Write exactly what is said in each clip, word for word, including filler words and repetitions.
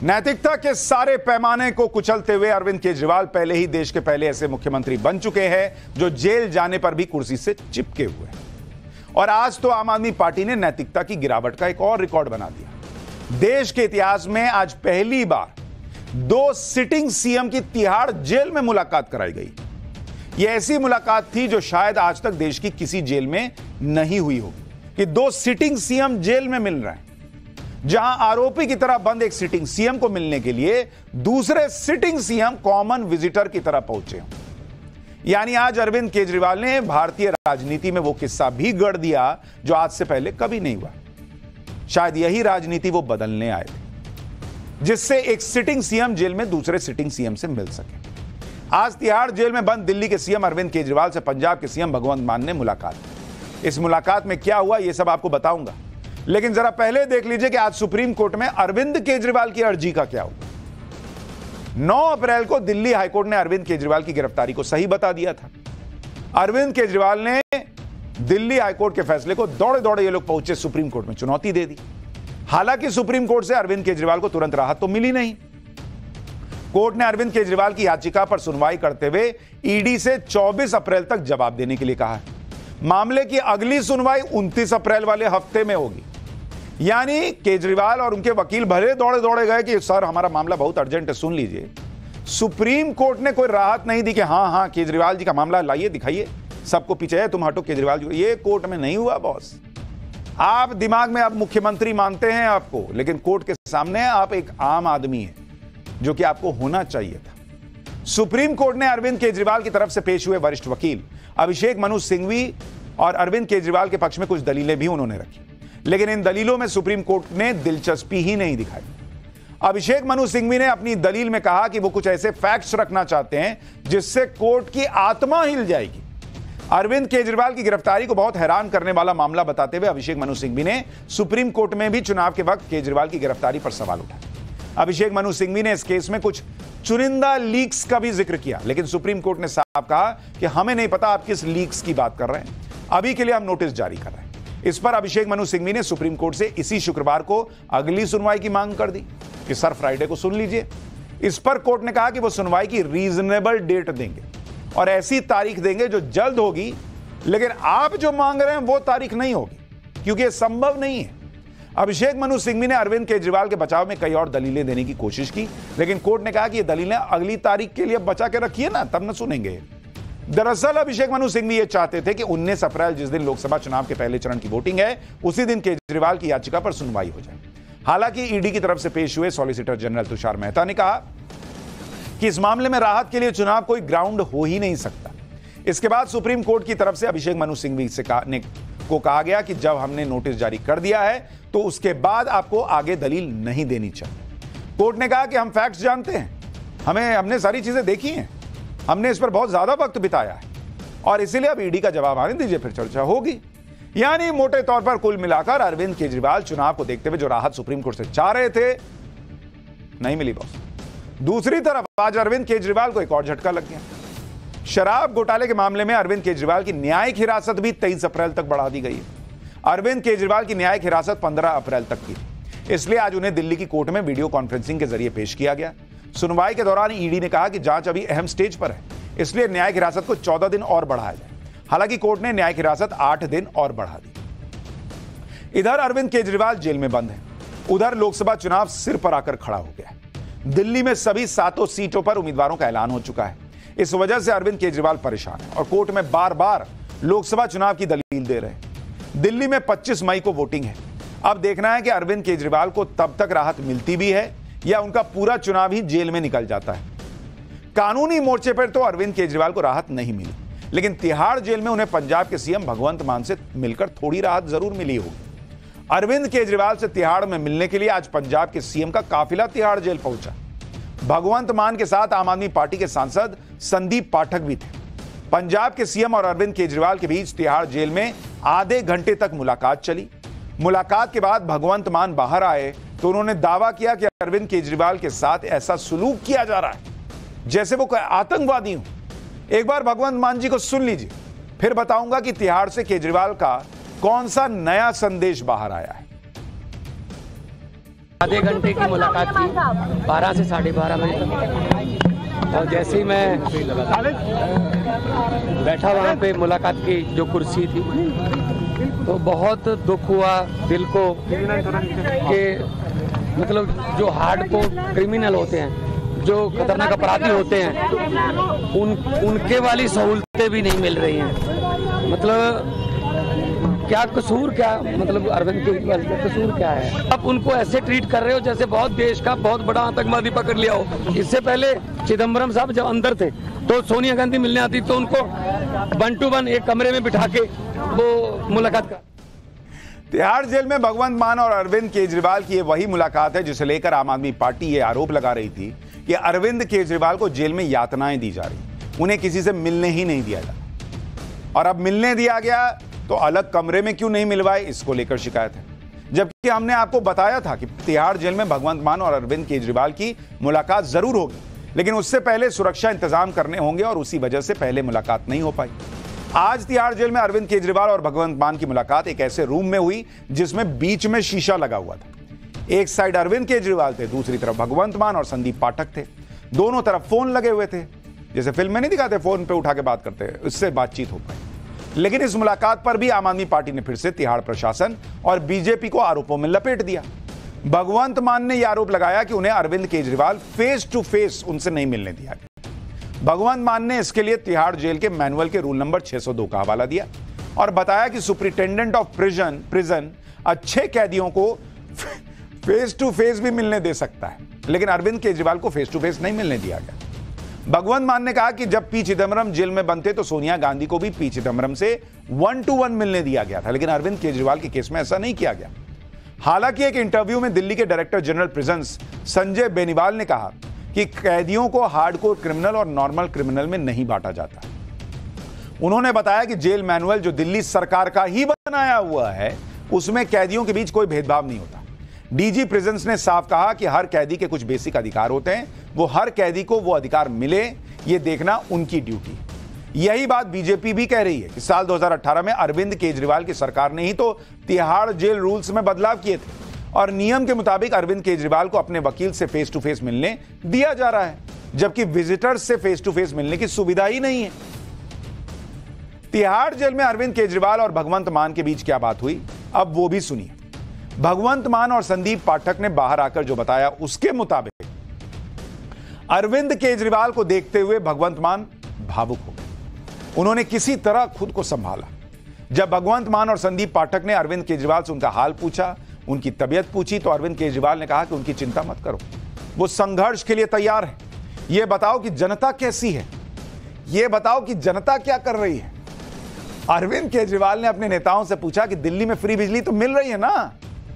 नैतिकता के सारे पैमाने को कुचलते हुए अरविंद केजरीवाल पहले ही देश के पहले ऐसे मुख्यमंत्री बन चुके हैं जो जेल जाने पर भी कुर्सी से चिपके हुए हैं। और आज तो आम आदमी पार्टी ने नैतिकता की गिरावट का एक और रिकॉर्ड बना दिया। देश के इतिहास में आज पहली बार दो सिटिंग सीएम की तिहाड़ जेल में मुलाकात कराई गई। यह ऐसी मुलाकात थी जो शायद आज तक देश की किसी जेल में नहीं हुई होगी कि दो सिटिंग सीएम जेल में मिल रहे हैं। जहां आरोपी की तरह बंद एक सिटिंग सीएम को मिलने के लिए दूसरे सिटिंग सीएम कॉमन विजिटर की तरह पहुंचे। यानी आज अरविंद केजरीवाल ने भारतीय राजनीति में वो किस्सा भी गढ़ दिया जो आज से पहले कभी नहीं हुआ। शायद यही राजनीति वो बदलने आए थे, जिससे एक सिटिंग सीएम जेल में दूसरे सिटिंग सीएम से मिल सके। आज तिहाड़ जेल में बंद दिल्ली के सीएम अरविंद केजरीवाल से पंजाब के सीएम भगवंत मान ने मुलाकात की। इस मुलाकात में क्या हुआ यह सब आपको बताऊंगा, लेकिन जरा पहले देख लीजिए कि आज सुप्रीम कोर्ट में अरविंद केजरीवाल की अर्जी का क्या हुआ। नौ अप्रैल को दिल्ली हाईकोर्ट ने अरविंद केजरीवाल की गिरफ्तारी को सही बता दिया था। अरविंद केजरीवाल ने दिल्ली हाईकोर्ट के फैसले को दौड़े दौड़े ये लोग पहुंचे सुप्रीम कोर्ट में चुनौती दे दी। हालांकि सुप्रीम कोर्ट से अरविंद केजरीवाल को तुरंत राहत तो मिली नहीं। कोर्ट ने अरविंद केजरीवाल की याचिका पर सुनवाई करते हुए ईडी से चौबीस अप्रैल तक जवाब देने के लिए कहा है। मामले की अगली सुनवाई उनतीस अप्रैल वाले हफ्ते में होगी। यानी केजरीवाल और उनके वकील भले दौड़े दौड़े गए कि सर हमारा मामला बहुत अर्जेंट है, सुन लीजिए। सुप्रीम कोर्ट ने कोई राहत नहीं दी कि हां हां केजरीवाल जी का मामला लाइए, दिखाइए, सबको पीछे है, तुम हटो केजरीवाल जी। ये कोर्ट में नहीं हुआ बॉस। आप दिमाग में आप मुख्यमंत्री मानते हैं आपको, लेकिन कोर्ट के सामने आप एक आम आदमी हैं, जो कि आपको होना चाहिए था। सुप्रीम कोर्ट ने अरविंद केजरीवाल की तरफ से पेश हुए वरिष्ठ वकील अभिषेक मनु सिंघवी और अरविंद केजरीवाल के पक्ष में कुछ दलीलें भी उन्होंने रखी, लेकिन इन दलीलों में सुप्रीम कोर्ट ने दिलचस्पी ही नहीं दिखाई। अभिषेक मनु सिंघवी ने अपनी दलील में कहा कि वो कुछ ऐसे फैक्ट्स रखना चाहते हैं जिससे कोर्ट की आत्मा हिल जाएगी। अरविंद केजरीवाल की गिरफ्तारी को बहुत हैरान करने वाला मामला बताते हुए अभिषेक मनु सिंघवी ने सुप्रीम कोर्ट में भी चुनाव के वक्त केजरीवाल की गिरफ्तारी पर सवाल उठाया। अभिषेक मनु सिंघवी ने इस केस में कुछ चुनिंदा लीक्स का भी जिक्र किया, लेकिन सुप्रीम कोर्ट ने साफ कहा कि हमें नहीं पता आप किस लीक्स की बात कर रहे हैं, अभी के लिए हम नोटिस जारी कर रहे हैं। इस पर अभिषेक मनु सिंघवी ने सुप्रीम कोर्ट से इसी शुक्रवार को अगली सुनवाई की मांग कर दी कि सर फ्राइडे को सुन लीजिए। इस पर कोर्ट ने कहा कि वो सुनवाई की रीजनेबल डेट देंगे और ऐसी तारीख देंगे जो जल्द होगी, लेकिन आप जो मांग रहे हैं वो तारीख नहीं होगी, क्योंकि यह संभव नहीं है। अभिषेक मनु सिंघवी ने अरविंद केजरीवाल के बचाव में कई और दलीलें देने की कोशिश की, लेकिन कोर्ट ने कहा कि ये दलीलें अगली तारीख के लिए बचा के रखिए ना, तब न सुनेंगे। दरअसल अभिषेक मनु सिंघवी ये चाहते थे कि उन्नीस अप्रैल जिस दिन लोकसभा चुनाव के पहले चरण की वोटिंग है, उसी दिन केजरीवाल की याचिका पर सुनवाई हो जाए। हालांकि ईडी की तरफ से पेश हुए सॉलिसिटर जनरल तुषार मेहता ने कहा कि इस मामले में राहत के लिए चुनाव कोई ग्राउंड हो ही नहीं सकता। इसके बाद सुप्रीम कोर्ट की तरफ से अभिषेक मनु सिंघवी से कहा, ने, को कहा गया कि जब हमने नोटिस जारी कर दिया है तो उसके बाद आपको आगे दलील नहीं देनी चाहिए। कोर्ट ने कहा कि हम फैक्ट्स जानते हैं, हमें हमने सारी चीजें देखी हैं, हमने इस पर बहुत ज्यादा वक्त बिताया है और इसीलिए अब ईडी का जवाब आने दीजिए, फिर चर्चा होगी। यानी मोटे तौर पर कुल मिलाकर अरविंद केजरीवाल चुनाव को देखते हुए जो राहत सुप्रीम कोर्ट से चाह रहे थे, नहीं मिली बॉस। दूसरी तरफ आज अरविंद केजरीवाल को एक और झटका लग गया। शराब घोटाले के मामले में अरविंद केजरीवाल की न्यायिक हिरासत भी तेईस अप्रैल तक बढ़ा दी गई है। अरविंद केजरीवाल की न्यायिक हिरासत पंद्रह अप्रैल तक की, इसलिए आज उन्हें दिल्ली की कोर्ट में वीडियो कॉन्फ्रेंसिंग के जरिए पेश किया गया। सुनवाई के दौरान ईडी ने कहा कि जांच अभी अहम स्टेज पर है, इसलिए न्यायिक हिरासत को चौदह दिन और बढ़ाया जाए। हालांकि कोर्ट ने न्यायिक हिरासत आठ दिन और बढ़ा दी। इधर अरविंद केजरीवाल जेल में बंद है, उधर लोकसभा चुनाव सिर पर आकर खड़ा हो गया है। दिल्ली में सभी सातों सीटों पर उम्मीदवारों का ऐलान हो चुका है। इस वजह से अरविंद केजरीवाल परेशान है और कोर्ट में बार बार लोकसभा चुनाव की दलील दे रहे हैं। दिल्ली में पच्चीस मई को वोटिंग है। अब देखना है कि अरविंद केजरीवाल को तब तक राहत मिलती भी है या उनका पूरा चुनाव ही जेल में निकल जाता है। कानूनी मोर्चे पर तो अरविंद केजरीवाल को राहत नहीं मिली, लेकिन तिहाड़ जेल में उन्हें पंजाब के सीएम भगवंत मान से मिलकर थोड़ी राहत जरूर मिली होगी। अरविंद केजरीवाल से तिहाड़ में मिलने के लिए आज पंजाब के सीएम का काफिला तिहाड़ जेल पहुंचा। भगवंत मान के साथ आम आदमी पार्टी के सांसद संदीप पाठक भी थे। पंजाब के सीएम और अरविंद केजरीवाल के बीच तिहाड़ जेल में आधे घंटे तक मुलाकात चली। मुलाकात के बाद भगवंत मान बाहर आए तो उन्होंने दावा किया कि अरविंद केजरीवाल के साथ ऐसा सुलूक किया जा रहा है जैसे वो कोई आतंकवादी हो। एक बार भगवंत मान जी को सुन लीजिए, फिर बताऊंगा कि तिहाड़ से केजरीवाल का कौन सा नया संदेश बाहर आया है। आधे घंटे की मुलाकात की, बारह से साढ़े बारह बजे, और जैसे ही मैं बैठा वहाँ पे मुलाकात की जो कुर्सी थी, तो बहुत दुख हुआ दिल को कि मतलब जो हार्डकोर क्रिमिनल होते हैं, जो खतरनाक अपराधी होते हैं, उन उनके वाली सहूलतें भी नहीं मिल रही हैं। मतलब क्या कसूर, क्या मतलब अरविंद केजरीवाल का कसूर क्या है? अब उनको ऐसे ट्रीट कर रहे हो जैसे बहुत देश का बहुत बड़ा आतंकवादी पकड़ लिया हो। इससे पहले चिदम्बरम साहब जब अंदर थे तो सोनिया गांधी मिलने आती तो उनको वन टू वन एक कमरे में बिठा के वो मुलाकात कर। तिहाड़ जेल में भगवंत मान और अरविंद केजरीवाल की ये वही मुलाकात है जिसे लेकर आम आदमी पार्टी ये आरोप लगा रही थी कि अरविंद केजरीवाल को जेल में यातनाएं दी जा रही, उन्हें किसी से मिलने ही नहीं दिया जाता। और अब मिलने दिया गया तो अलग कमरे में क्यों नहीं मिलवाए, इसको लेकर शिकायत है। जबकि हमने आपको बताया था कि तिहाड़ जेल में भगवंत मान और अरविंद केजरीवाल की मुलाकात जरूर होगी, लेकिन उससे पहले सुरक्षा इंतजाम करने होंगे और उसी वजह से पहले मुलाकात नहीं हो पाई। आज तिहाड़ जेल में अरविंद केजरीवाल और भगवंत मान की मुलाकात एक ऐसे रूम में हुई जिसमें बीच में शीशा लगा हुआ था। एक साइड अरविंद केजरीवाल थे, दूसरी तरफ भगवंत मान और संदीप पाठक थे। दोनों तरफ फोन लगे हुए थे, जैसे फिल्म में नहीं दिखाते फोन पे उठा के बात करते हैं, उससे बातचीत हो पाई। लेकिन इस मुलाकात पर भी आम आदमी पार्टी ने फिर से तिहाड़ प्रशासन और बीजेपी को आरोपों में लपेट दिया। भगवंत मान ने यह आरोप लगाया कि उन्हें Arvind Kejriwal face to face उनसे नहीं मिलने दिया गया। भगवंत मान ने इसके लिए तिहाड़ जेल के मैनुअल के रूल नंबर छह सौ दो का हवाला दिया और बताया कि सुप्रिंटेंडेंट ऑफ प्रिजन प्रिजन अच्छे कैदियों को फेस टू फेस भी मिलने दे सकता है, लेकिन अरविंद केजरीवाल को फेस टू फेस नहीं मिलने दिया गया। भगवंत मान ने कहा कि जब पी चिदम्बरम जेल में बनते तो सोनिया गांधी को भी पी चिदम्बरम से वन टू वन मिलने दिया गया था, लेकिन अरविंद केजरीवाल के केस में ऐसा नहीं किया गया। हालांकि एक इंटरव्यू में दिल्ली के director general prisons Sanjay Beniwal ने कहा कि कैदियों को हार्डकोर क्रिमिनल और नॉर्मल क्रिमिनल में नहीं बांटा जाता। उन्होंने बताया कि जेल मैनुअल जो दिल्ली सरकार का ही बनाया हुआ है, उसमें कैदियों के बीच कोई भेदभाव नहीं होता। डीजी प्रिजन्स ने साफ कहा कि हर कैदी के कुछ बेसिक अधिकार होते हैं, वो हर कैदी को वो अधिकार मिले, ये देखना उनकी ड्यूटी। यही बात बीजेपी भी कह रही है कि साल दो हज़ार अठारह में अरविंद केजरीवाल की सरकार ने ही तो तिहाड़ जेल रूल्स में बदलाव किए थे और नियम के मुताबिक अरविंद केजरीवाल को अपने वकील से फेस टू फेस मिलने दिया जा रहा है, जबकि विजिटर्स से फेस टू फेस मिलने की सुविधा ही नहीं है। तिहाड़ जेल में अरविंद केजरीवाल और भगवंत मान के बीच क्या बात हुई, अब वो भी सुनिए। भगवंत मान और संदीप पाठक ने बाहर आकर जो बताया, उसके मुताबिक अरविंद केजरीवाल को देखते हुए भगवंत मान भावुक हो गए। उन्होंने किसी तरह खुद को संभाला। जब भगवंत मान और संदीप पाठक ने अरविंद केजरीवाल से उनका हाल पूछा, उनकी तबीयत पूछी, तो अरविंद केजरीवाल ने कहा कि उनकी चिंता मत करो, वो संघर्ष के लिए तैयार है। ये बताओ कि जनता कैसी है, ये बताओ कि जनता क्या कर रही है। अरविंद केजरीवाल ने अपने नेताओं से पूछा कि दिल्ली में फ्री बिजली तो मिल रही है ना,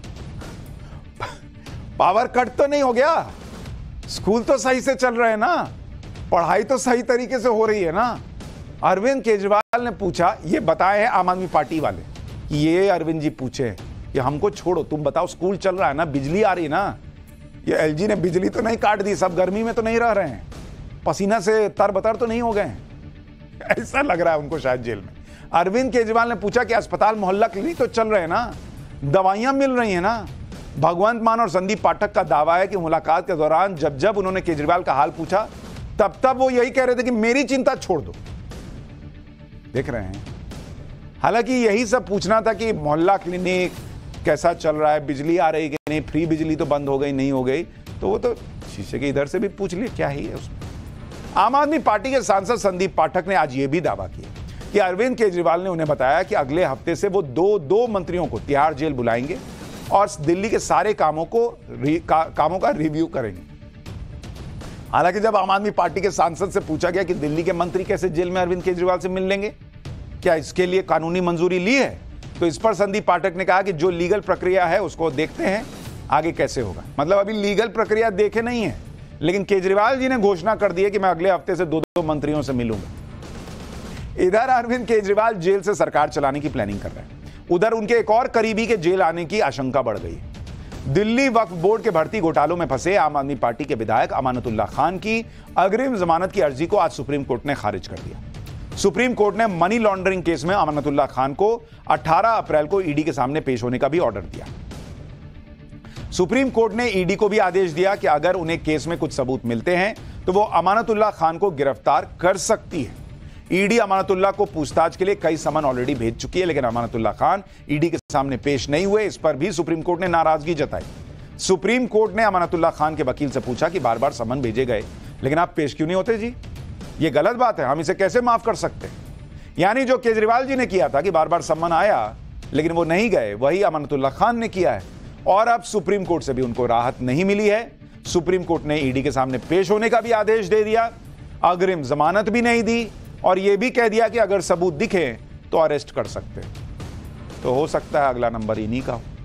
पावर कट तो नहीं हो गया, स्कूल तो सही से चल रहे हैं ना, पढ़ाई तो सही तरीके से हो रही है ना। अरविंद केजरीवाल ने पूछा, ये बताए हैं आम आदमी पार्टी वाले कि ये अरविंद जी पूछे कि हमको छोड़ो, तुम बताओ स्कूल चल रहा है ना, बिजली आ रही है ना, ये एलजी ने बिजली तो नहीं काट दी, सब गर्मी में तो नहीं रह रहे हैं, पसीना से तरबतर तो नहीं हो गए हैं, ऐसा लग रहा है उनको शायद जेल में। अरविंद केजरीवाल ने पूछा कि अस्पताल मोहल्ला क्लिनिक तो चल रहे हैं ना, दवाइयां मिल रही हैं ना। भगवंत मान और संदीप पाठक का दावा है कि मुलाकात के दौरान जब जब उन्होंने केजरीवाल का हाल पूछा, तब तब वो यही कह रहे थे कि मेरी चिंता छोड़ दो। देख रहे हैं, हालांकि यही सब पूछना था कि मोहल्ला क्लिनिक कैसा चल रहा है, बिजली आ रही कि नहीं, फ्री बिजली तो बंद हो गई नहीं हो गई, तो वो तो शीशे के इधर से भी पूछ लिए, क्या ही है उसमें। आम आदमी पार्टी के सांसद संदीप पाठक ने आज ये भी दावा किया कि अरविंद केजरीवाल ने उन्हें बताया कि अगले हफ्ते से वो दो दो मंत्रियों को तिहाड़ जेल बुलाएंगे और दिल्ली के सारे कामों को का, कामों का रिव्यू करेंगे। हालांकि जब आम आदमी पार्टी के सांसद से पूछा गया कि दिल्ली के मंत्री कैसे जेल में अरविंद केजरीवाल से मिल लेंगे, क्या इसके लिए कानूनी मंजूरी ली है, तो इस पर संदीप पाठक ने कहा कि जो लीगल प्रक्रिया है उसको देखते हैं आगे कैसे होगा। मतलब अभी लीगल प्रक्रिया देखे नहीं है, लेकिन केजरीवाल जी ने घोषणा कर दी है कि मैं अगले हफ्ते से दो दो मंत्रियों से मिलूंगा। इधर अरविंद केजरीवाल जेल से सरकार चलाने की प्लानिंग कर रहे हैं, उधर उनके एक और करीबी के जेल आने की आशंका बढ़ गई है। दिल्ली वक्फ बोर्ड के भर्ती घोटालों में फंसे आम आदमी पार्टी के विधायक अमानतुल्लाह खान की अग्रिम जमानत की अर्जी को आज सुप्रीम कोर्ट ने खारिज कर दिया। सुप्रीम कोर्ट ने मनी लॉन्ड्रिंग केस में अमानतुल्लाह खान को अठारह अप्रैल को ईडी के सामने पेश होने का भी ऑर्डर दिया। सुप्रीम कोर्ट ने ईडी को भी आदेश दिया कि अगर उन्हें केस में कुछ सबूत मिलते हैं तो वो अमानतुल्लाह खान को गिरफ्तार कर सकती है। ईडी अमानतुल्लाह को पूछताछ के लिए कई समन ऑलरेडी भेज चुकी है, लेकिन अमानतुल्लाह खान ईडी के सामने पेश नहीं हुए। इस पर भी सुप्रीम कोर्ट ने नाराजगी जताई। सुप्रीम कोर्ट ने अमानतुल्लाह खान के वकील से पूछा कि बार बार समन भेजे गए लेकिन आप पेश क्यों नहीं होते जी? ये गलत बात है, हम इसे कैसे माफ कर सकते हैं? यानी जो केजरीवाल जी ने किया था कि बार बार समन आया लेकिन वो नहीं गए, वही अमानतुल्लाह खान ने किया है। और अब सुप्रीम कोर्ट से भी उनको राहत नहीं मिली है। सुप्रीम कोर्ट ने ईडी के सामने पेश होने का भी आदेश दे दिया, अग्रिम जमानत भी नहीं दी और यह भी कह दिया कि अगर सबूत दिखे तो अरेस्ट कर सकते। तो हो सकता है अगला नंबर इन्हीं का हो।